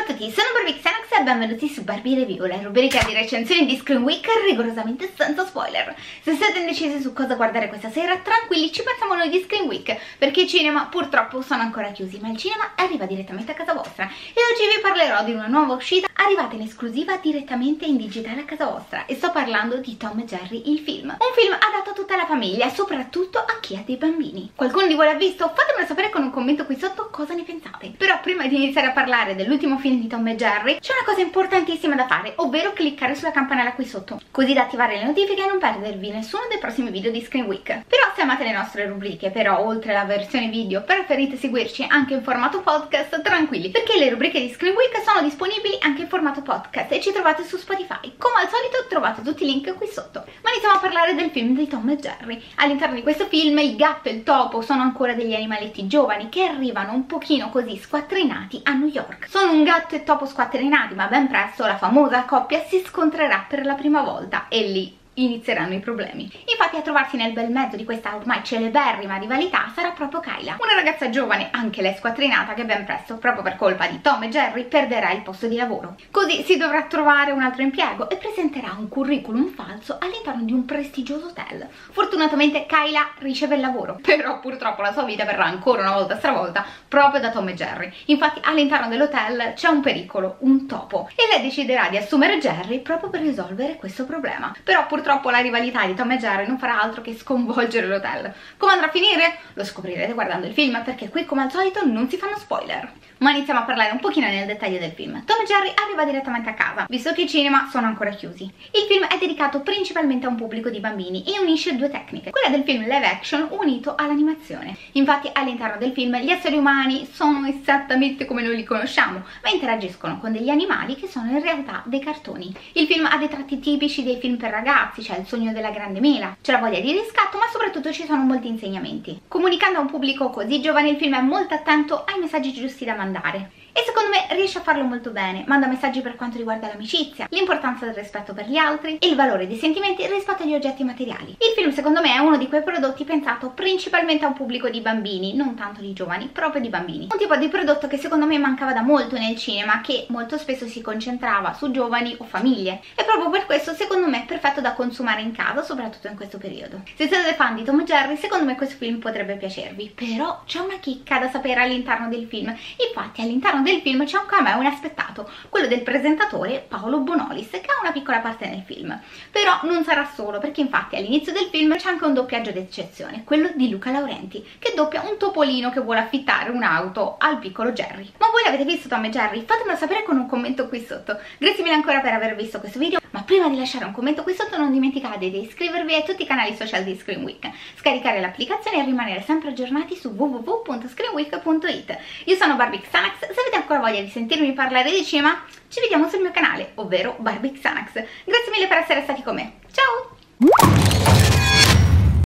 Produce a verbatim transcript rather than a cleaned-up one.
a tutti, sono Barbie Xanax e benvenuti su Barbie Review, la rubrica di recensioni di Scream Week rigorosamente senza spoiler. Se siete indecisi su cosa guardare questa sera, tranquilli, ci pensiamo noi di Scream Week, perché i cinema purtroppo sono ancora chiusi, ma il cinema arriva direttamente a casa vostra. E oggi vi parlerò di una nuova uscita arrivata in esclusiva direttamente in digitale a casa vostra, e sto parlando di Tom e Jerry, il film. Un film adatto a tutta la famiglia, soprattutto a chi ha dei bambini. Qualcuno di voi l'ha visto? Fatemelo sapere con un commento qui sotto cosa ne pensate. Però prima di iniziare a parlare dell'ultimo film di Tom e Jerry c'è una cosa importantissima da fare, ovvero cliccare sulla campanella qui sotto, così da attivare le notifiche e non perdervi nessuno dei prossimi video di Scream Week. Però se amate le nostre rubriche, però oltre alla versione video preferite seguirci anche in formato podcast, tranquilli, perché le rubriche di Scream Week sono disponibili anche in formato podcast e ci trovate su Spotify. Come al solito trovate tutti i link qui sotto. Ma iniziamo a parlare del film di Tom e Jerry. All'interno di questo film il gatto e il topo sono ancora degli animaletti giovani che arrivano un pochino così squattrinati a New York. Sono un gatto e topo squattrinati, ma ben presto la famosa coppia si scontrerà per la prima volta e lì inizieranno i problemi. Infatti a trovarsi nel bel mezzo di questa ormai celeberrima rivalità sarà proprio Kyla, una ragazza giovane, anche lei squattrinata, che ben presto, proprio per colpa di Tom e Jerry, perderà il posto di lavoro. Così si dovrà trovare un altro impiego e presenterà un curriculum falso all'interno di un prestigioso hotel. Fortunatamente Kyla riceve il lavoro, però purtroppo la sua vita verrà ancora una volta stravolta proprio da Tom e Jerry. Infatti all'interno dell'hotel c'è un pericolo, un topo, e lei deciderà di assumere Jerry proprio per risolvere questo problema. Però purtroppo Purtroppo la rivalità di Tom e Jerry non farà altro che sconvolgere l'hotel. Come andrà a finire? Lo scoprirete guardando il film, perché qui come al solito non si fanno spoiler. Ma iniziamo a parlare un pochino nel dettaglio del film. Tom e Jerry arriva direttamente a casa, visto che i cinema sono ancora chiusi. Il film è dedicato principalmente a un pubblico di bambini e unisce due tecniche, quella del film live action unito all'animazione. Infatti all'interno del film gli esseri umani sono esattamente come noi li conosciamo, ma interagiscono con degli animali che sono in realtà dei cartoni. Il film ha dei tratti tipici dei film per ragazzi, c'è il sogno della grande mela, c'è la voglia di riscatto, ma soprattutto ci sono molti insegnamenti. Comunicando a un pubblico così giovane, il film è molto attento ai messaggi giusti da mandare. E secondo me riesce a farlo molto bene, manda messaggi per quanto riguarda l'amicizia, l'importanza del rispetto per gli altri e il valore dei sentimenti rispetto agli oggetti materiali. Il film secondo me è uno di quei prodotti pensato principalmente a un pubblico di bambini, non tanto di giovani, proprio di bambini. Un tipo di prodotto che secondo me mancava da molto nel cinema, che molto spesso si concentrava su giovani o famiglie. E proprio per questo secondo me è perfetto da consumare in casa, soprattutto in questo periodo. Se siete fan di Tom e Jerry, secondo me questo film potrebbe piacervi, però c'è una chicca da sapere all'interno del film. Infatti all'interno del film c'è un cameo inaspettato, quello del presentatore Paolo Bonolis, che ha una piccola parte nel film. Però non sarà solo, perché infatti all'inizio del film c'è anche un doppiaggio d'eccezione, quello di Luca Laurenti, che doppia un topolino che vuole affittare un'auto al piccolo Jerry. Ma voi l'avete visto Tom e Jerry? Fatemelo sapere con un commento qui sotto. Grazie mille ancora per aver visto questo video, ma prima di lasciare un commento qui sotto non dimenticate di iscrivervi a tutti i canali social di Scream Week, scaricare l'applicazione e rimanere sempre aggiornati su w w w punto scream week punto i t. Io sono Barbie Xanax, se avete ancora voglia di sentirmi parlare di cinema, ci vediamo sul mio canale, ovvero Barbie Xanax. Grazie mille per essere stati con me. Ciao!